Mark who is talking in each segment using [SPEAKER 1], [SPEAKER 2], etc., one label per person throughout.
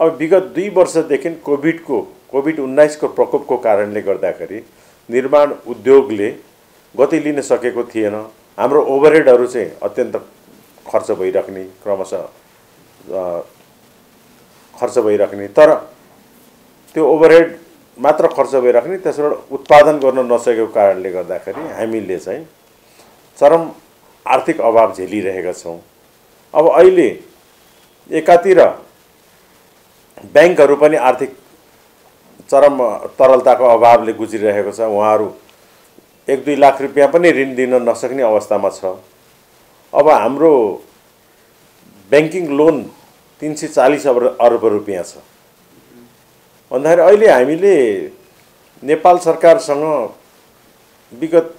[SPEAKER 1] अब विगत 2 वर्षदेखि कोभिड-19 को प्रकोपको कारणले गर्दाखेरि निर्माण उद्योगले गति लिन सकेको थिएन। हाम्रो ओभरहेडहरू चाहिँ अत्यन्त खर्च भइराख्ने, क्रमशः खर्च भइराख्ने, तर त्यो ओभरहेड मात्र खर्च भइराख्ने, त्यसबाट उत्पादन गर्न नसकेको कारणले गर्दाखेरि हामीले चाहिँ चरम आर्थिक अभाव झेलिरहेका छौँ। अब अहिले एकातिर ब्याङ्कहरू पनि आर्थिक चरम तरलताको अभावले गुज्रिरहेको छ। उहाँहरू 1-2 लाख रुपियाँ पनि ऋण दिन नसक्ने अवस्थामा छ। अब हाम्रो ब्याङ्किङ लोन 340 अर्ब रुपियाँ छ भन्दाखेरि अहिले हामीले नेपाल सरकारसँग विगत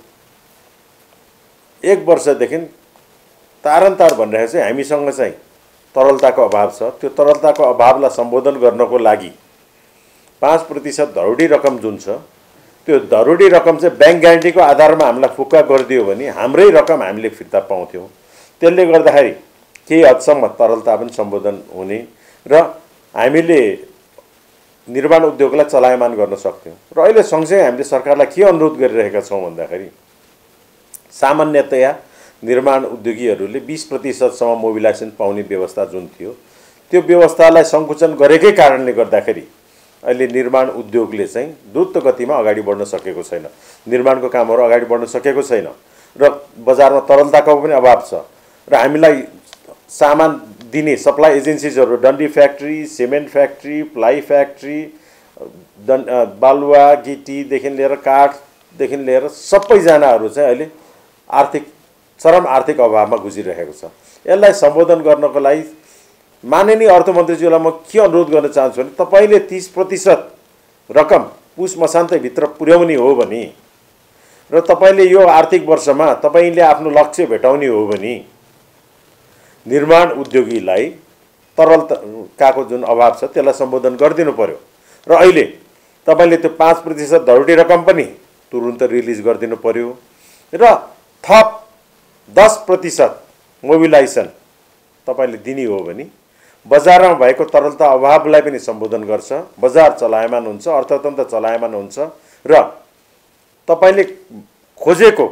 [SPEAKER 1] 1 वर्षदेखि तारन्तार भनिरहेको छ। हामीसँग चाहिँ तरलताको अभाव छ। त्यो तरलताको अभावलाई सम्बोधन गर्नको लागि 5% धरोडी रकम जुन छ, त्यो धरोडी रकम चाहिँ ब्याङ्क ग्यारेन्टीको आधारमा हामीलाई फुक्का गरिदियो भने हाम्रै रकम हामीले फिर्ता पाउँथ्यौँ। त्यसले गर्दाखेरि केही हदसम्म तरलता पनि सम्बोधन हुने र हामीले निर्माण उद्योगलाई चलायमान गर्न सक्थ्यौँ। र अहिले सँगसँगै हामीले सरकारलाई के अनुरोध गरिरहेका छौँ भन्दाखेरि सामान्यतया निर्माण उद्योगीहरूले 20% सम्म मोबिलाइजेसन पाउने व्यवस्था जुन थियो, त्यो व्यवस्थालाई सङ्कुचन गरेकै कारणले गर्दाखेरि अहिले निर्माण उद्योगले चाहिँ द्रुत गतिमा अगाडि बढ्न सकेको छैन। निर्माणको कामहरू अगाडि बढ्न सकेको छैन र बजारमा तरलताको पनि अभाव छ। र हामीलाई सामान दिने सप्लाई एजेन्सिजहरू डन्डी factory, cement factory, ply factory, बालुवा गिटीदेखि लिएर काठदेखि लिएर सबैजनाहरू चाहिँ अहिले चरम आर्थिक अभावमा गुज्रिरहेको छ। यसलाई सम्बोधन गर्नको लागि माननीय अर्थमन्त्रीज्यूलाई म के अनुरोध गर्न चाहन्छु भने तपाईले 30% रकम पुस मसान्तभित्र पुर्याउने हो भने र तपाईले यो आर्थिक वर्षमा तपाईले आफ्नो लक्ष्य भेटाउने हो भने निर्माण उद्योगीलाई तरलताको जुन अभाव छ त्यसलाई सम्बोधन गरिदिनु पर्यो। र अहिले तपाईले त्यो 5% धरोडी रकम पनि तुरुन्त रिलिज गरिदिनु पर्यो र थप 10% मोबिलाइजेसन तपाईले दिने हो भने बजारमा भएको तरलता अभावलाई पनि सम्बोधन गर्छ, बजार चलायमान हुन्छ, अर्थतन्त्र चलायमान हुन्छ र तपाईले खोजेको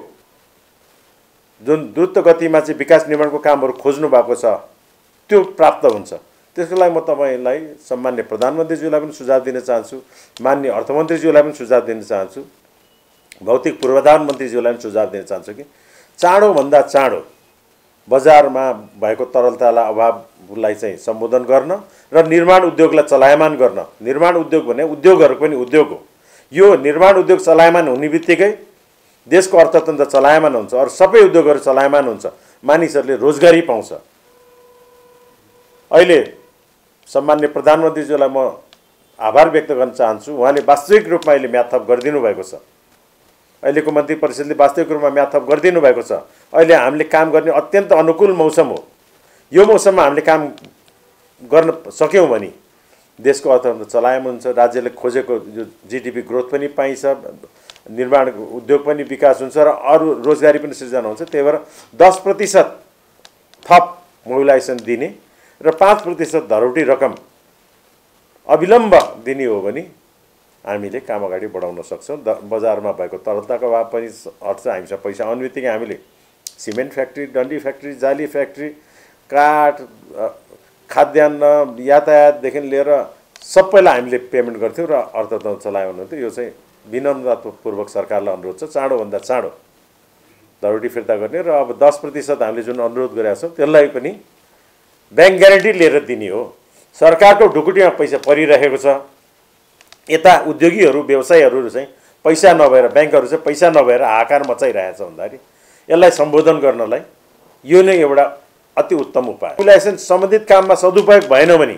[SPEAKER 1] जुन द्रुत गतिमा चाहिँ विकास निर्माणको कामहरू खोज्नु भएको छ त्यो प्राप्त हुन्छ। त्यसको लागि म तपाईलाई सम्माननीय प्रधानमन्त्रीज्यूलाई पनि सुझाव दिन चाहन्छु, माननीय अर्थमन्त्रीज्यूलाई पनि सुझाव दिन चाहन्छु, भौतिक पूर्वाधार मन्त्रीज्यूलाई पनि सुझाव दिन चाहन्छु कि चाँडोभन्दा चाँडो बजारमा भएको तरलतालाई अभावलाई चाहिँ सम्बोधन गर्न र निर्माण उद्योगलाई चलायमान गर्न। निर्माण उद्योग भने उद्योगहरूको पनि उद्योग हो। यो निर्माण उद्योग चलायमान हुने बित्तिकै देशको अर्थतन्त्र चलायमान हुन्छ, अरू सबै उद्योगहरू चलायमान हुन्छ, मानिसहरूले रोजगारी पाउँछ। अहिले सम्माननीय प्रधानमन्त्रीज्यूलाई म आभार व्यक्त गर्न चाहन्छु। उहाँले वास्तविक रूपमा अहिले म्याथप गरिदिनु भएको छ। अहिलेको मन्त्री परिषदले वास्तविक रूपमा म्याथप गरिदिनु भएको छ। अहिले हामीले काम गर्ने अत्यन्त अनुकूल मौसम हो। यो मौसममा हामीले काम गर्न सक्यौँ भने देशको अर्थतन्त्र चलायमान हुन्छ, राज्यले खोजेको जो जीडीपी ग्रोथ पनि पाइन्छ, निर्माण उद्योग पनि विकास हुन्छ र अरू रोजगारी पनि सृजना हुन्छ। त्यही भएर 10% थप मोबिलाइजेसन दिने र 5% धरोडी रकम अविलम्ब दिने हो भने हामीले काम अगाडि बढाउन सक्छौँ। बजारमा भएको तरलताको अभाव पनि हट्छ। हामीसँग पैसा आउने बित्तिकै हामीले सिमेन्ट फ्याक्ट्री, डन्डी फ्याक्ट्री, जाली फ्याक्ट्री, काठ, खाद्यान्न, यातायातदेखि लिएर सबैलाई हामीले पेमेन्ट गर्थ्यौँ र अर्थतन्त्र चलायमान हुन्थ्यो। यो चाहिँ विनम्रतापूर्वक सरकारलाई अनुरोध छ, चाँडोभन्दा चाँडो धरोडी फिर्ता गर्ने र अब 10% हामीले जुन अनुरोध गरेका छौँ त्यसलाई पनि ब्याङ्क ग्यारेन्टी लिएर दिने हो। सरकारको ढुकुटीमा पैसा परिरहेको छ। यता उद्योगीहरू, व्यवसायीहरू चाहिँ पैसा नभएर, ब्याङ्कहरू चाहिँ पैसा नभएर हाहाकार मचाइरहेछ भन्दाखेरि यसलाई सम्बोधन गर्नलाई यो नै एउटा अति उत्तम उपाय। मोबिलाइजेसन सम्बन्धित काममा सदुपयोग भएन भने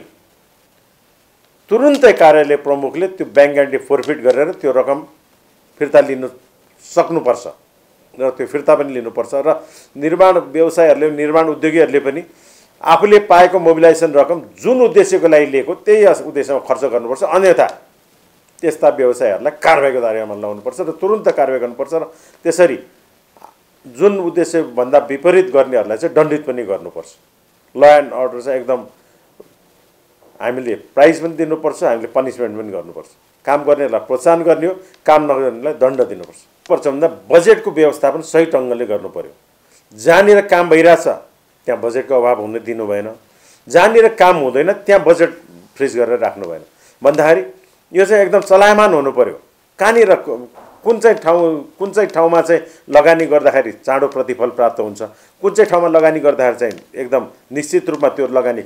[SPEAKER 1] तुरुन्तै कार्यालय प्रमुखले त्यो ब्याङ्क ग्यारेन्टी फोरफिट गरेर त्यो रकम फिर्ता लिनु सक्नुपर्छ र त्यो फिर्ता पनि लिनुपर्छ र निर्माण व्यवसायहरूले, निर्माण उद्योगीहरूले पनि आफूले पाएको मोबिलाइजेसन रकम जुन उद्देश्यको लागि लिएको त्यही उद्देश्यमा खर्च गर्नुपर्छ। अन्यथा त्यस्ता व्यवसायहरूलाई कारबाहीको दायरामा ल्याउनुपर्छ र तुरुन्त कारबाही गर्नुपर्छ र त्यसरी जुन उद्देश्यभन्दा विपरीत गर्नेहरूलाई चाहिँ दण्डित पनि गर्नुपर्छ। ल एन्ड अर्डर चाहिँ एकदम हामीले प्राइज पनि दिनुपर्छ, हामीले पनिसमेन्ट पनि गर्नुपर्छ। काम गर्नेलाई प्रोत्साहन गर्ने हो, काम नगर्नेलाई दण्ड दिनुपर्छ। पर्छ भन्दा बजेटको व्यवस्थापन सही ढङ्गले गर्नु पर्यो। जहाँनिर काम भइरहेछ त्यहाँ बजेटको अभाव हुन दिनु भएन, जहाँनिर काम हुँदैन त्यहाँ बजेट फ्रिज गरेर राख्नु भएन। भन्दाखेरि यो चाहिँ एकदम चलायमान हुनु पर्यो। कहाँनिर कुन चाहिँ ठाउँमा चाहिँ लगानी गर्दाखेरि चाँडो प्रतिफल प्राप्त हुन्छ, कुन चाहिँ ठाउँमा लगानी गर्दाखेरि चाहिँ एकदम निश्चित रूपमा त्यो लगानी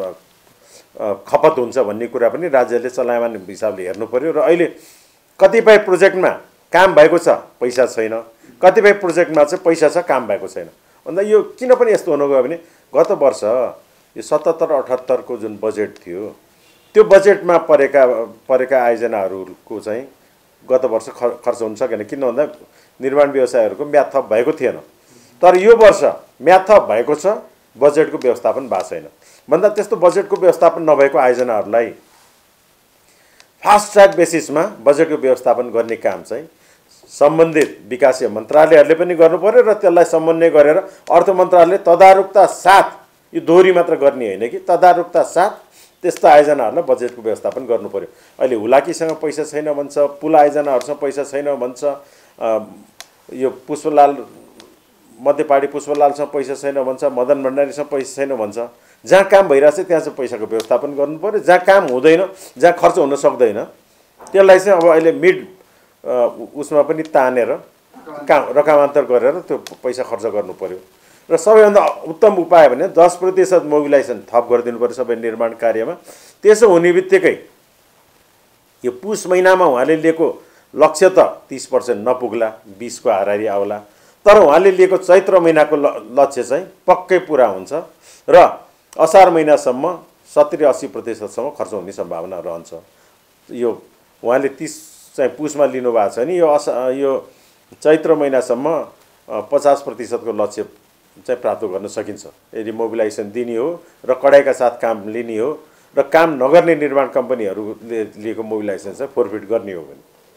[SPEAKER 1] खपत हुन्छ भन्ने कुरा पनि राज्यले चलायमान हिसाबले हेर्नु पर्यो। र अहिले कतिपय प्रोजेक्टमा काम भएको छ, पैसा छैन, कतिपय प्रोजेक्टमा चाहिँ पैसा छ, काम भएको छैन। भन्दा यो किन पनि यस्तो हुन गयो भने गत वर्ष यो 77-78 को जुन बजेट थियो त्यो बजेटमा परेका आयोजनाहरूको चाहिँ गत वर्ष खर्च हुन सकेन। किन भन्दा निर्माण व्यवसायहरूको म्याद थप भएको थिएन। तर यो वर्ष म्याद थप भएको छ, बजेटको व्यवस्थापन भएको छैन। भन्दा त्यस्तो बजेटको व्यवस्थापन नभएको आयोजनाहरूलाई फास्ट ट्र्याक बेसिसमा बजेटको व्यवस्थापन गर्ने काम चाहिँ सम्बन्धित विकासीय मन्त्रालयहरूले पनि गर्नु पर्यो र त्यसलाई समन्वय गरेर अर्थ मन्त्रालयले तदारुकता साथ, यो दोहोरी मात्र गर्ने होइन कि तदारुकता साथ त्यस्ता आयोजनाहरूलाई बजेटको व्यवस्थापन गर्नु पर्यो। अहिले हुलाकीसँग पैसा छैन भन्छ, पुल आयोजनाहरूसँग पैसा छैन भन्छ, यो पुष्पलाल मध्यपाडी पुष्पलालसँग पैसा छैन भन्छ, मदन भण्डारीसँग पैसा छैन भन्छ। जहाँ काम भइरहेछ त्यहाँ चाहिँ पैसाको व्यवस्थापन गर्नु पर्यो। जहाँ काम हुँदैन, जहाँ खर्च हुन सक्दैन त्यसलाई चाहिँ अब अहिले मिड उसमा पनि तानेर रकमान्तर गरेर त्यो पैसा खर्च गर्नु पर्यो। र सबैभन्दा उत्तम उपाय भने 10% मोबिलाइजेसन थप गरिदिनु पर्यो सबै निर्माण कार्यमा। त्यसो हुने बित्तिकै यो पुस महिनामा उहाँले लिएको लक्ष्य त 30% नपुग्ला, 20 को हाराहारी आउला, तर उहाँले लिएको चैत्र महिनाको लक्ष्य चाहिँ पक्कै पुरा हुन्छ र असार महिनासम्म 70-80% सम्म खर्च हुने सम्भावना रहन्छ। यो उहाँले 30 चाहिँ पुसमा लिनुभएको छ नि, यो चैत्र महिनासम्म 50% को लक्ष्य चाहिँ प्राप्त गर्न सकिन्छ यदि मोबिलाइजेसन दिने हो र कडाइका साथ काम लिने हो र काम नगर्ने निर्माण कम्पनीहरूले लिएको मोबिलाइजेसन चाहिँ फोरफिट गर्ने हो भने।